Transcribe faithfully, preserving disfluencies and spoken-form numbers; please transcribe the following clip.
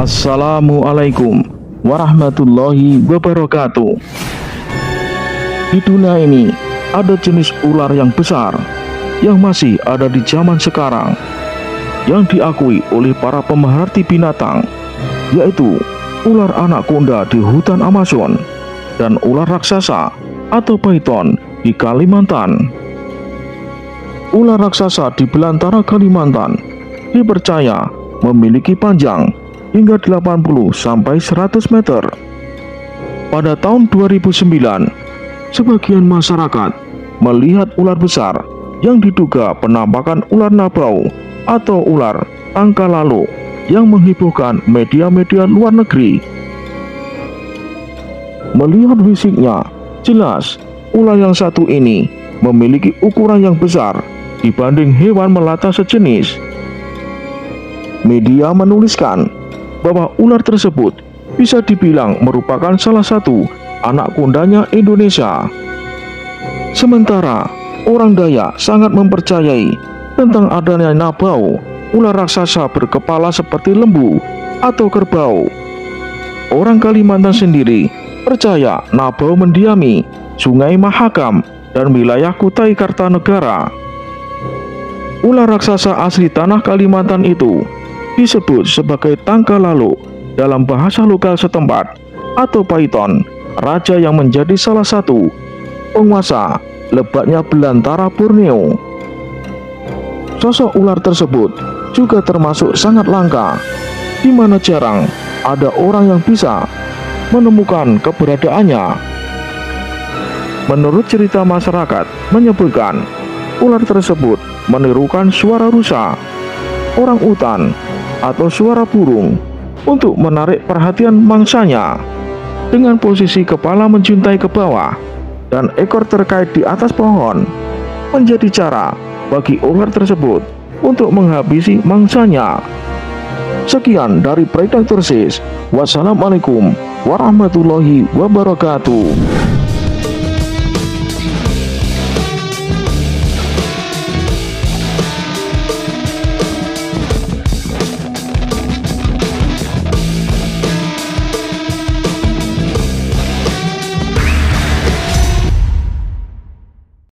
Assalamualaikum warahmatullahi wabarakatuh. Di dunia ini ada jenis ular yang besar yang masih ada di zaman sekarang, yang diakui oleh para pemerhati binatang, yaitu ular anaconda di hutan Amazon dan ular raksasa atau python di Kalimantan. Ular raksasa di belantara Kalimantan dipercaya memiliki panjang hingga delapan puluh sampai seratus meter. Pada tahun dua ribu sembilan, sebagian masyarakat melihat ular besar yang diduga penampakan ular nabau atau ular tangka lalu yang menghebohkan media-media luar negeri. Melihat fisiknya, jelas ular yang satu ini memiliki ukuran yang besar dibanding hewan melata sejenis. Media menuliskan bahwa ular tersebut bisa dibilang merupakan salah satu anak kondanya Indonesia. Sementara orang Dayak sangat mempercayai tentang adanya nabau, ular raksasa berkepala seperti lembu atau kerbau. Orang Kalimantan sendiri percaya nabau mendiami Sungai Mahakam dan wilayah Kutai Kartanegara. Ular raksasa asli tanah Kalimantan itu disebut sebagai tangka lalu dalam bahasa lokal setempat atau python, raja yang menjadi salah satu penguasa lebatnya belantara Borneo. Sosok ular tersebut juga termasuk sangat langka, di mana jarang ada orang yang bisa menemukan keberadaannya. Menurut cerita masyarakat menyebutkan, ular tersebut menirukan suara rusa, orang utan, atau suara burung untuk menarik perhatian mangsanya, dengan posisi kepala menjuntai ke bawah dan ekor terkait di atas pohon, menjadi cara bagi ular tersebut untuk menghabisi mangsanya. Sekian dari Predator Sis. Wassalamualaikum warahmatullahi wabarakatuh.